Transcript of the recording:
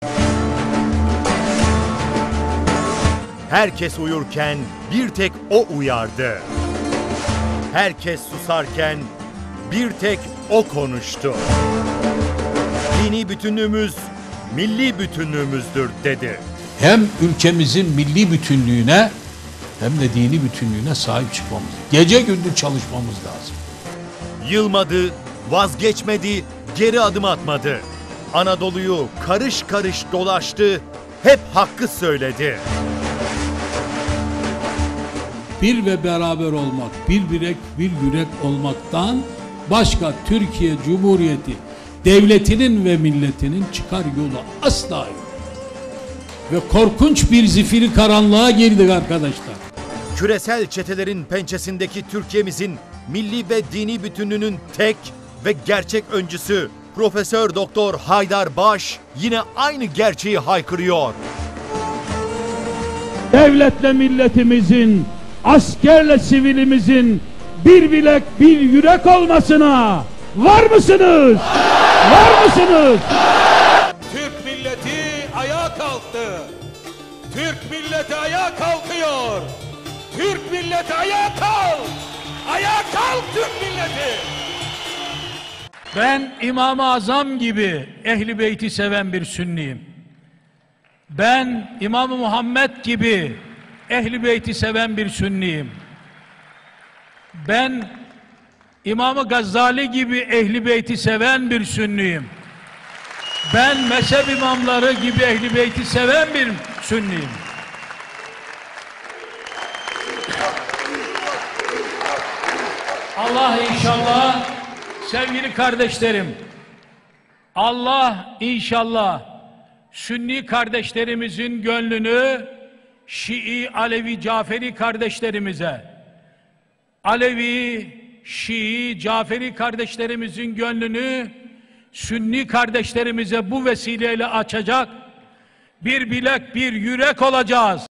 Herkes uyurken bir tek o uyardı. Herkes susarken bir tek o konuştu. Dini bütünlüğümüz milli bütünlüğümüzdür dedi. Hem ülkemizin milli bütünlüğüne hem de dini bütünlüğüne sahip çıkmamız, gece gündüz çalışmamız lazım. Yılmadı, vazgeçmedi, geri adım atmadı. Anadolu'yu karış karış dolaştı, hep hakkı söyledi. Bir ve beraber olmak, bir bilek, bir yürek olmaktan başka Türkiye Cumhuriyeti devletinin ve milletinin çıkar yolu asla yok. Ve korkunç bir zifiri karanlığa girdik arkadaşlar. Küresel çetelerin pençesindeki Türkiye'mizin milli ve dini bütünlüğünün tek ve gerçek öncüsü Profesör Doktor Haydar Baş yine aynı gerçeği haykırıyor. Devletle milletimizin, askerle sivilimizin bir bilek bir yürek olmasına var mısınız? Var mısınız? Türk milleti ayağa kalktı. Türk milleti ayağa kalkıyor. Türk milleti ayağa kalk. Ayağa kalk Türk milleti. Ben İmam-ı Azam gibi Ehl-i Beyt'i seven bir Sünniyim. Ben İmam-ı Muhammed gibi Ehl-i Beyt'i seven bir Sünniyim. Ben İmam-ı Gazali gibi Ehl-i Beyt'i seven bir Sünniyim. Ben mezhep imamları gibi Ehl-i Beyt'i seven bir Sünniyim. Allah inşallah, sevgili kardeşlerim, Allah inşallah Sünni kardeşlerimizin gönlünü Şii, Alevi, Caferi kardeşlerimize, Alevi, Şii, Caferi kardeşlerimizin gönlünü Sünni kardeşlerimize bu vesileyle açacak bir bilek, bir yürek olacağız.